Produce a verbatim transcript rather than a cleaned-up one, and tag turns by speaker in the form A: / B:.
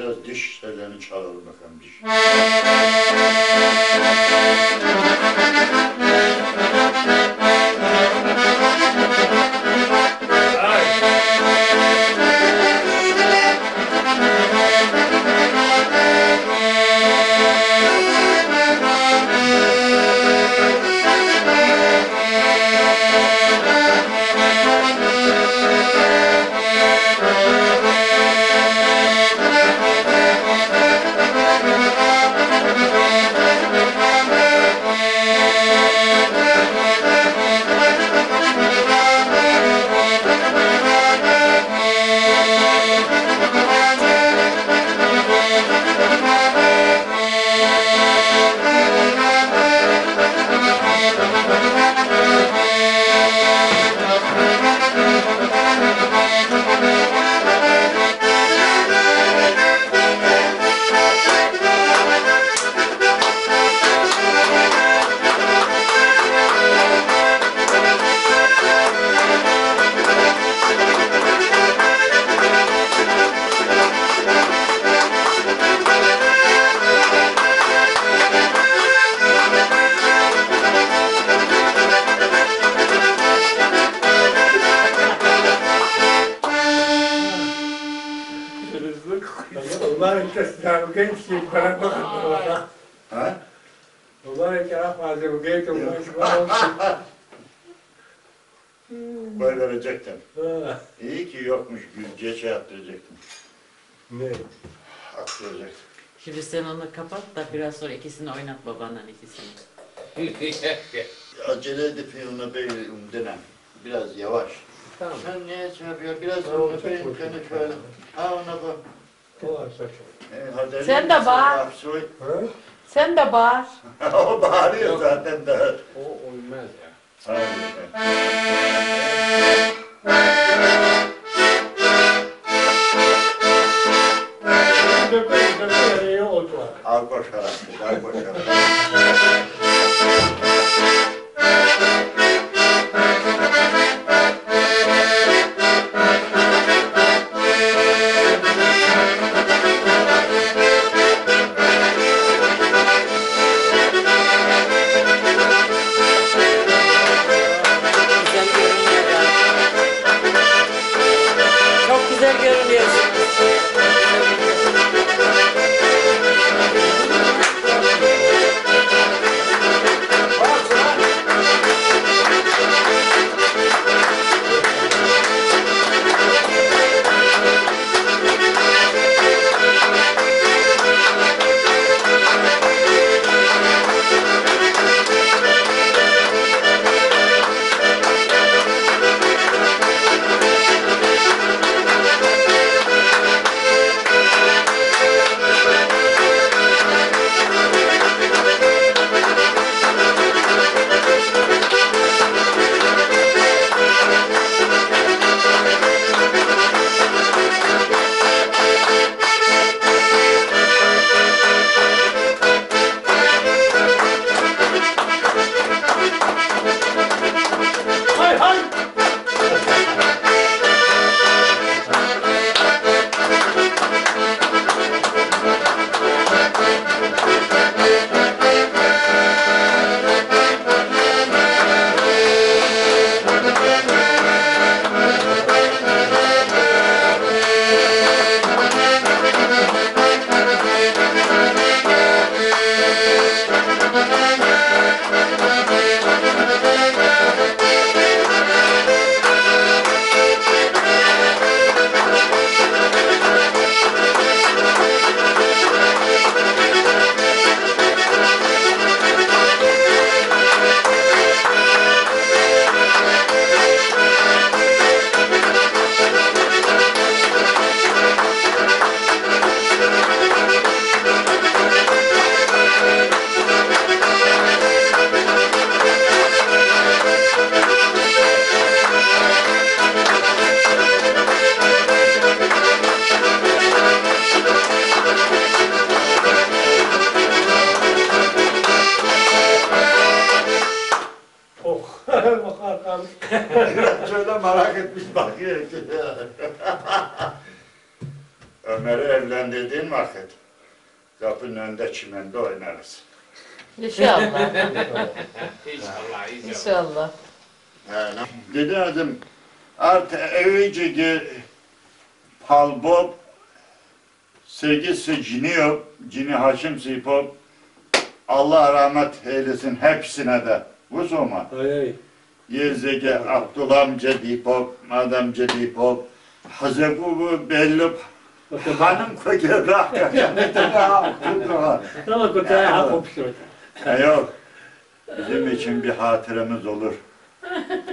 A: biraz diş tellerini çalalım bakalım diş.
B: والله انت استعجلت الكلام ده
A: Ha?
B: والله كلام عزوجيته ومش بقى
A: Koy verecektim.
B: Ha.
A: İyi ki yokmuş, gülce şey yaptıracaktım.
B: Ne?
A: Aktıracaktım.
C: Şimdi sen onu kapat da biraz sonra ikisini oynat babanla ikisini.
A: Acele edip ona bir dönem. Biraz yavaş.
B: Tamam.
A: Sen niye şey yapıyorsun? Biraz
B: Tamam,
A: ona
B: çok
A: bir
B: hoş.
A: kendi şöyle. Ha ona bak.
B: Kolay saçma.
A: E, hadi
D: Sen
A: elini
D: de bağır.
A: yap, soy.
B: Ha?
D: Sen de bağır.
A: O bağırıyor zaten daha.
B: O olmaz ya.
A: Hayır.
B: Döpe döpe iyi oldu.
A: Al koşarak, al koşarak.
C: Güzel görünüyor ya. Çok güzel görünüyor.
B: Hay hay. Oh. Bakar kalmış.
A: Şöyle merak etmiş bakıyor. Ömer'e
D: evlendirdiğin vakit kapının önünde çimende oynarız.
E: İnşallah.
F: İnşallah, inşallah.
E: İnşallah.
D: Yani, dedim artık evicigi palbob sevgisi ciniyor, cini Haşim Sipop Allah rahmet eylesin hepsine de. Bu zaman
B: Ay ay.
D: Yezege Abdullah amca Dipop, Madamca Dipop, Hazebu belli hanım koca da
B: Tamam kutaya hak olmuştur.
D: Yok. Bizim için bir hatıramız olur.